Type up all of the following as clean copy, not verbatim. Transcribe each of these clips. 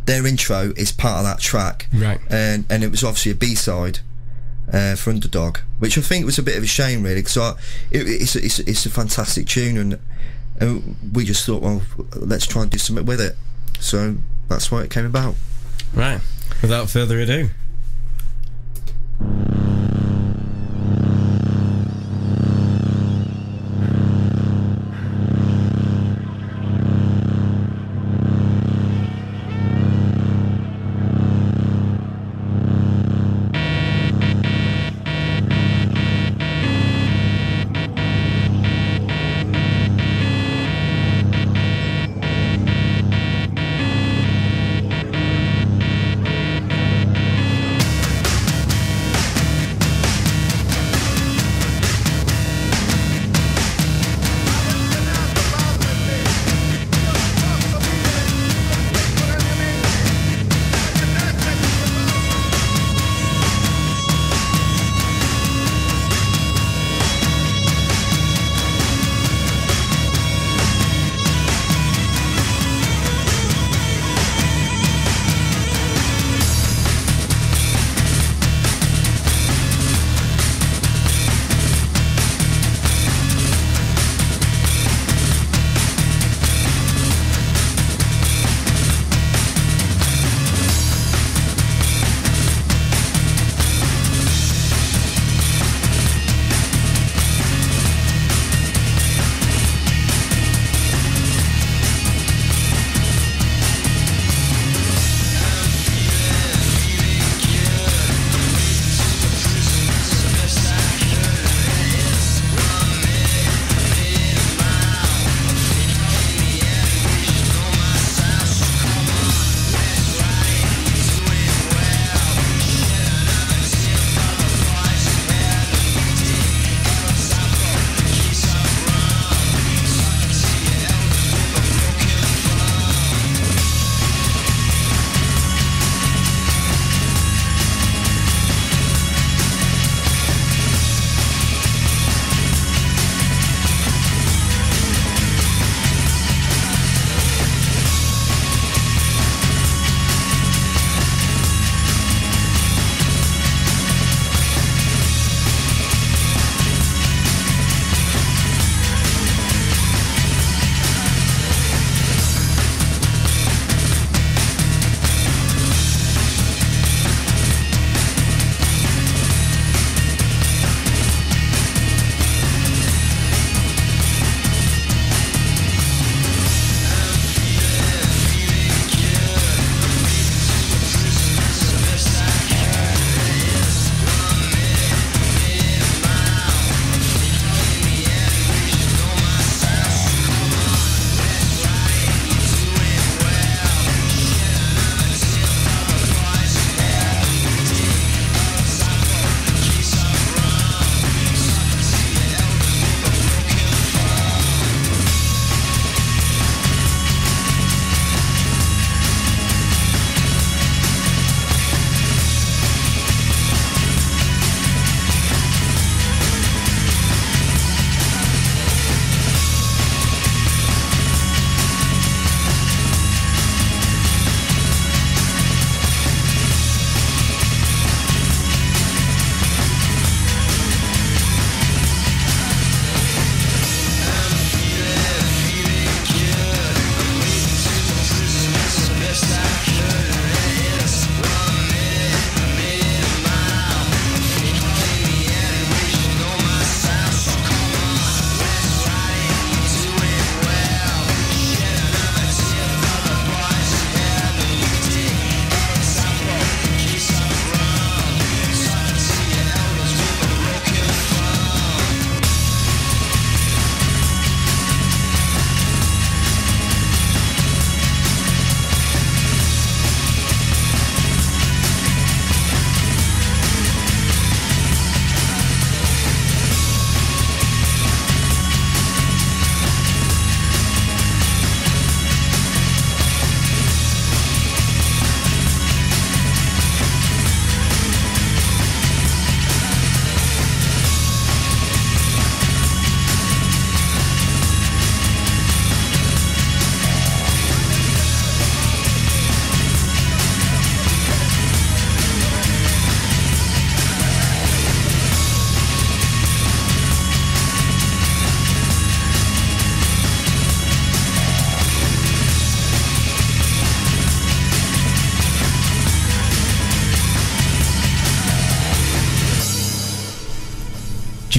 their intro is part of that track, right? And it was obviously a B-side for Underdog, which I think was a bit of a shame, really, because it's a fantastic tune, and we just thought, well, let's try and do something with it. So that's why it came about. Right. Without further ado.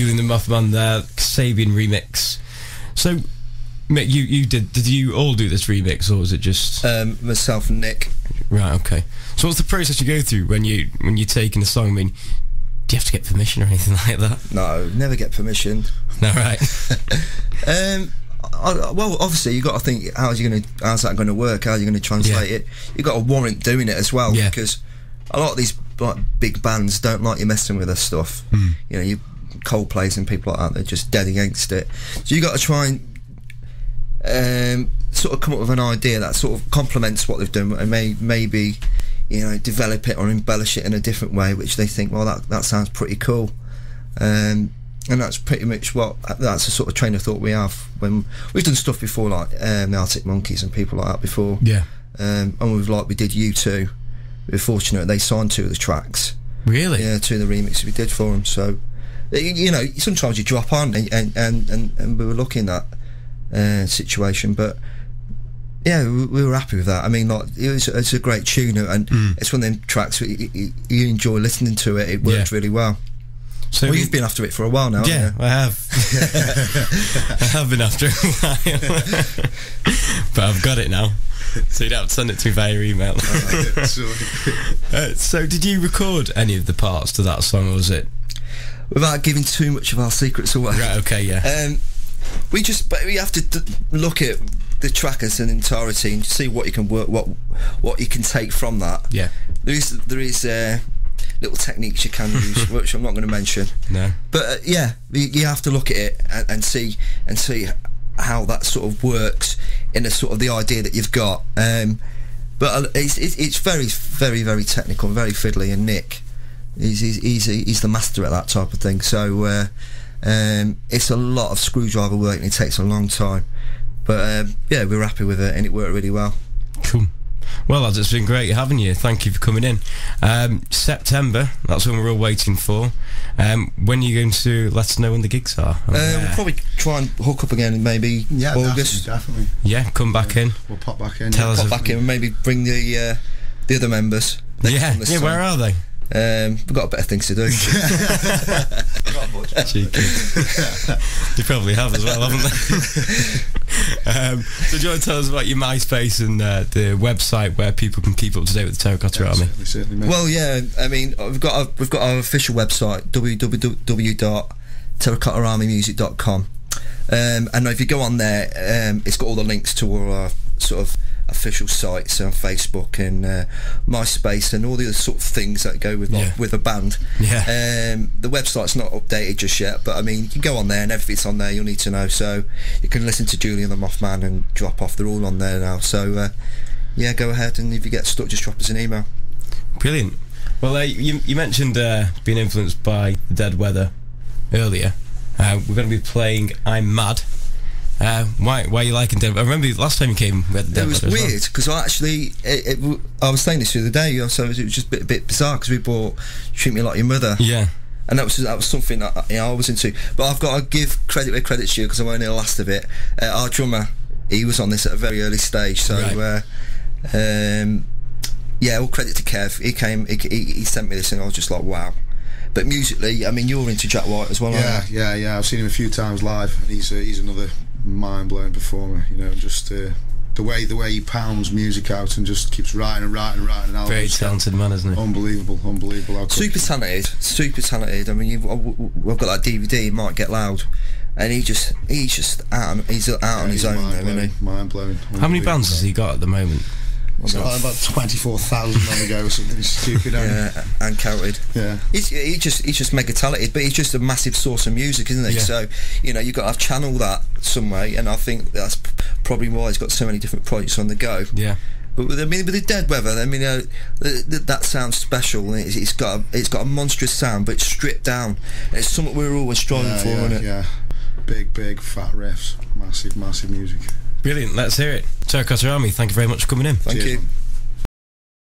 Julian the Mothman there, Sabian remix. So, Mick, did you all do this remix, or was it just myself and Nick? Right, okay. So what's the process you go through when you're taking a song? I mean, do you have to get permission or anything like that? No, never get permission. No, right. Well, obviously you got to think how's that going to work? How are you going to translate it? You got to warrant doing it as well, because a lot of these big bands don't like you messing with their stuff. You know, you Coldplays and people like that, they're just dead against it. So you got to try and sort of come up with an idea that sort of complements what they've done, and maybe develop it or embellish it in a different way, which they think, well, that sounds pretty cool. And that's pretty much that's the sort of train of thought we have when we've done stuff before, like the Arctic Monkeys and people like that before. And we did U2. We were fortunate they signed 2 of the tracks. Really? Yeah, 2 of the remixes we did for them. So sometimes you drop on, and we were lucky in that situation, but yeah, we were happy with that. I mean, like, it's a great tune, and it's one of them tracks you enjoy listening to it. It worked really well. So you've been after it for a while now, yeah, haven't you? I have. I have been after it a while, but I've got it now. So you'd have to send it to me via email. So did you record any of the parts to that song, or was it? Without giving too much of our secrets away. Right, okay, yeah. We have to look at the track as an entirety and see what you can work, what you can take from that. Yeah. There is little techniques you can use, which I'm not going to mention. No. But you have to look at it and see how that sort of works in a sort of the idea that you've got. But it's very, very, very technical and very fiddly. And Nick, he's the master at that type of thing. So it's a lot of screwdriver work and it takes a long time. But we were happy with it and it worked really well. Cool. Well, lads, it's been great having you. Thank you for coming in. September, that's when we're all waiting for. When are you going to let us know when the gigs are? We'll probably try and hook up again in maybe August. Definitely. Yeah, come back in. We'll pop back in. Pop back in and maybe bring the other members. Yeah, where are they? We've got better things to do. Cheeky. You probably have as well, haven't they? So do you want to tell us about your MySpace and the website where people can keep up to date with the Terracotta Army? Certainly. Well, yeah, I mean, we've got our official website, www.terracottaarmymusic.com, and if you go on there, it's got all the links to all our sort of official sites on Facebook and MySpace and all the other sort of things that go with with a band. The website's not updated just yet, but I mean, you can go on there and everything's on there you'll need to know. So you can listen to Julian the Mothman and Drop Off. They're all on there now. So go ahead, and if you get stuck, just drop us an email. Brilliant. Well, you mentioned being influenced by the Dead Weather earlier. We're going to be playing I'm Mad. Why are you liking Dead? I remember last time you came with Dead. It was weird because I actually I was saying this the other day, so it was just a bit bizarre because we bought Treat Me Like Your Mother, and that was something that I was into. But I've got to give credit where credit's due because I won't hear the last of it. Our drummer, he was on this at a very early stage, so all credit to Kev. He came, he sent me this, and I was just like, wow. But musically, I mean, you're into Jack White as well, aren't you? Yeah. I've seen him a few times live, and he's another mind-blowing performer. Just the way he pounds music out and just keeps writing albums. Very talented man, isn't he? Unbelievable. Super talented. I mean, we've got that DVD, It Might Get Loud, and he's just out on his own, isn't he? Mind-blowing. How many bands has he got at the moment? He's got about 24,000 on the go or something stupid. Uncounted. Yeah. He's just mega talented, but he's just a massive source of music, isn't he? So you've got to channel that some way, and I think that's probably why he's got so many different projects on the go. Yeah. But with the Dead Weather, I mean, that sounds special. And it's got a monstrous sound, but it's stripped down. And it's something we're always striving for, isn't it? Yeah. Big fat riffs, massive music. Brilliant, let's hear it. Terracotta Army, thank you very much for coming in. Thank you.